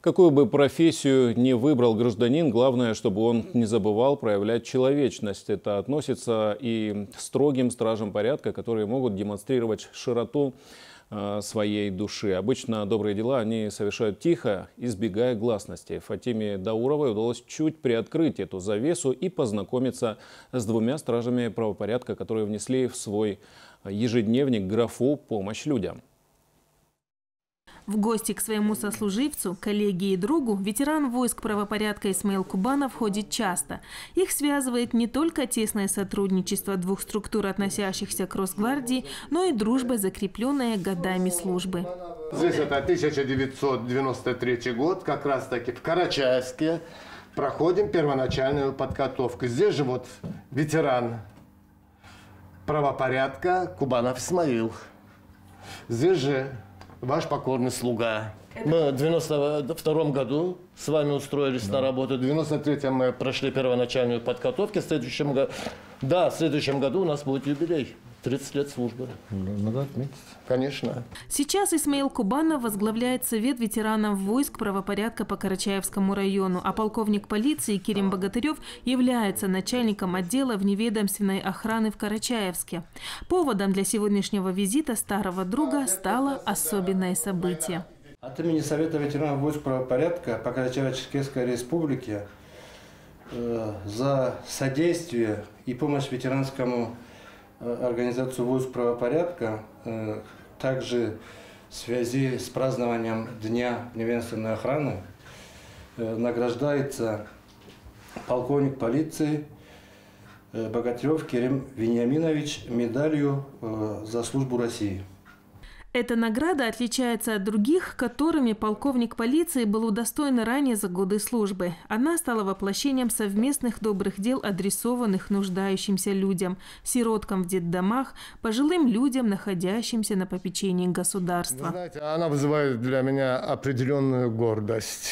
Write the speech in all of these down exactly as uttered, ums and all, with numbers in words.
Какую бы профессию ни выбрал гражданин, главное, чтобы он не забывал проявлять человечность. Это относится и к строгим стражам порядка, которые могут демонстрировать широту э, своей души. Обычно добрые дела они совершают тихо, избегая гласности. Фатиме Дауровой удалось чуть приоткрыть эту завесу и познакомиться с двумя стражами правопорядка, которые внесли в свой ежедневник графу «Помощь людям». В гости к своему сослуживцу, коллеге и другу ветеран войск правопорядка Исмаил Кубанов ходит часто. Их связывает не только тесное сотрудничество двух структур, относящихся к Росгвардии, но и дружба, закрепленная годами службы. Здесь это тысяча девятьсот девяносто третий год, как раз таки в Карачаевске проходим первоначальную подготовку. Здесь же вот ветеран правопорядка Кубанов Исмаил. Здесь же ваш покорный слуга. Мы в девяносто втором году с вами устроились да. на работу. В девяносто третьем мы прошли первоначальную подготовку. В следующем году, да, в следующем году у нас будет юбилей. тридцать лет службы. Надо отметить. Конечно. Сейчас Исмаил Кубанов возглавляет Совет ветеранов войск правопорядка по Карачаевскому району, а полковник полиции Керим Богатырев является начальником отдела вневедомственной охраны в Карачаевске. Поводом для сегодняшнего визита старого друга стало особенное событие. От имени Совета ветеранов войск правопорядка по Карачаево-Черкесской республике э, за содействие и помощь ветеранскому организацию войск правопорядка, э, также в связи с празднованием Дня вневедомственной охраны э, награждается полковник полиции э, Богатырев Керим Вениаминович медалью э, за службу России. Эта награда отличается от других, которыми полковник полиции был удостоен ранее за годы службы. Она стала воплощением совместных добрых дел, адресованных нуждающимся людям, сироткам в детдомах, пожилым людям, находящимся на попечении государства. Вы знаете, она вызывает для меня определенную гордость.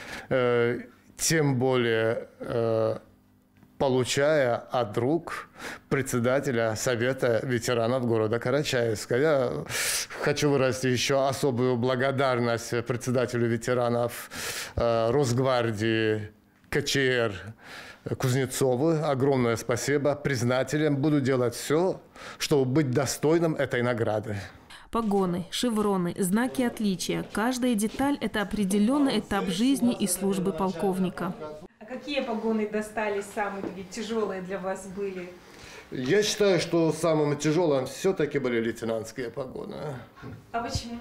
Э, тем более... Э, получая от рук председателя Совета ветеранов города Карачаевска. Я хочу выразить еще особую благодарность председателю ветеранов э, Росгвардии КЧР Кузнецову. Огромное спасибо. Признателен. Буду делать все, чтобы быть достойным этой награды. Погоны, шевроны, знаки отличия. Каждая деталь – это определенный этап жизни и службы полковника. Какие погоны достались самые тяжелые для вас были? Я считаю, что самым тяжелым все-таки были лейтенантские погоны. А почему?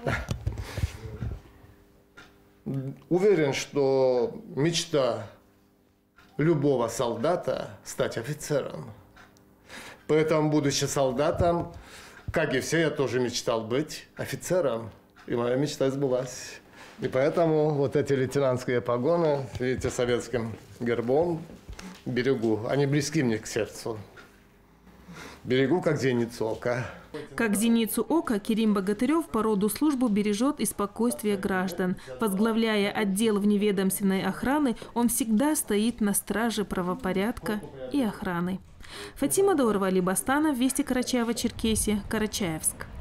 Уверен, что мечта любого солдата стать офицером. Поэтому, будучи солдатом, как и все, я тоже мечтал быть офицером. И моя мечта сбылась. И поэтому вот эти лейтенантские погоны, видите, советским гербом берегу. Они близки мне к сердцу. Берегу, как зеницу ока. Как зеницу ока, Керим Богатырев по роду службы бережет и спокойствие граждан. Возглавляя отдел вневедомственной охраны, он всегда стоит на страже правопорядка и охраны. Фатима Даурова, Алибастанов, Вести Карачаево-Черкесия, Карачаевск.